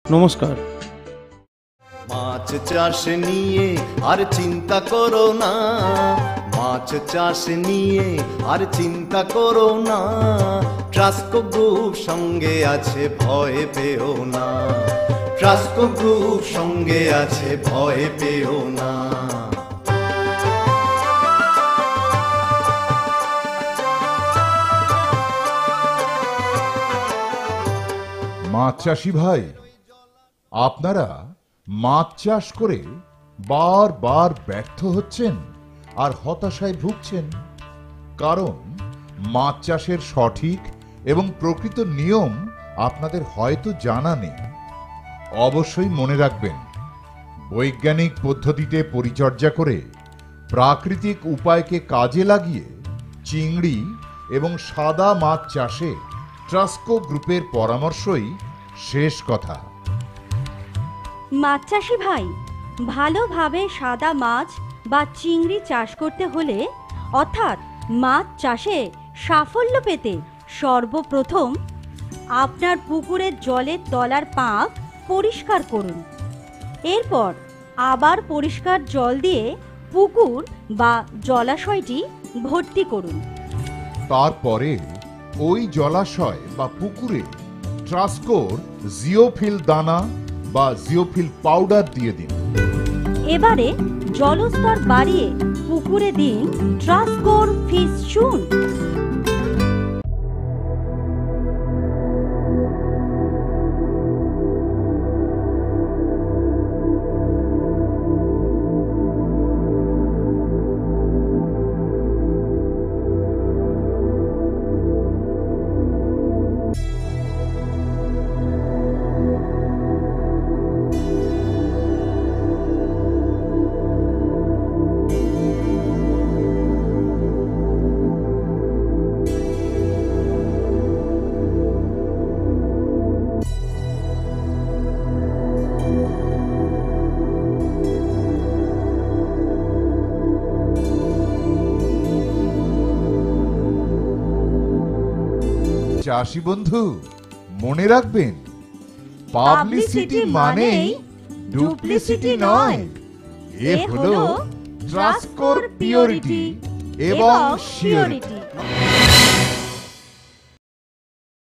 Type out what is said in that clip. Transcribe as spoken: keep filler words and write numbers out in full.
নমস্কার। মাছ চাষ নিয়ে আর চিন্তা করো না, মাছ চাষ নিয়ে আর চিন্তা করো না, ট্রাস্কো গ্রুপ সঙ্গে আছে ভয় পেও না, ট্রাস্কো গ্রুপ সঙ্গে আছে ভয় পেও না। মাছ চাষি ভাই, আপনারা মাছ চাষ করে বারবার ব্যর্থ হচ্ছেন আর হতাশায় ভুগছেন, কারণ মাছ চাষের সঠিক এবং প্রকৃত নিয়ম আপনাদের হয়তো জানা নেই। অবশ্যই মনে রাখবেন, বৈজ্ঞানিক পদ্ধতিতে পরিচর্যা করে প্রাকৃতিক উপায়কে কাজে লাগিয়ে চিংড়ি এবং সাদা মাছ চাষে ট্রাস্কো গ্রুপের পরামর্শই শেষ কথা। মাছ চাষি ভাই, ভালোভাবে সাদা মাছ বা চিংড়ি চাষ করতে হলে অর্থাৎ মাছ চাষে সাফল্য পেতে সর্বপ্রথম আপনার পুকুরের জলের তলার পাঁক পরিষ্কার করুন। এরপর আবার পরিষ্কার জল দিয়ে পুকুর বা জলাশয়টি ভর্তি করুন। তারপরে ওই জলাশয় বা পুকুরে ট্রাস্কোর জিওফিল দানা বা জিওফিল পাউডার দিয়ে দিন। এবারে জলস্তর বাড়িয়ে পুকুরে দিন ট্রাস্কোর ফিশ চুন। চাষি বন্ধু, মনে রাখবেন, পাবলিসিটি মানেই ডুপ্লিসিটি নয়। এ হলো ট্রাস্কোর পিওরিটি এবং শিওরিটি।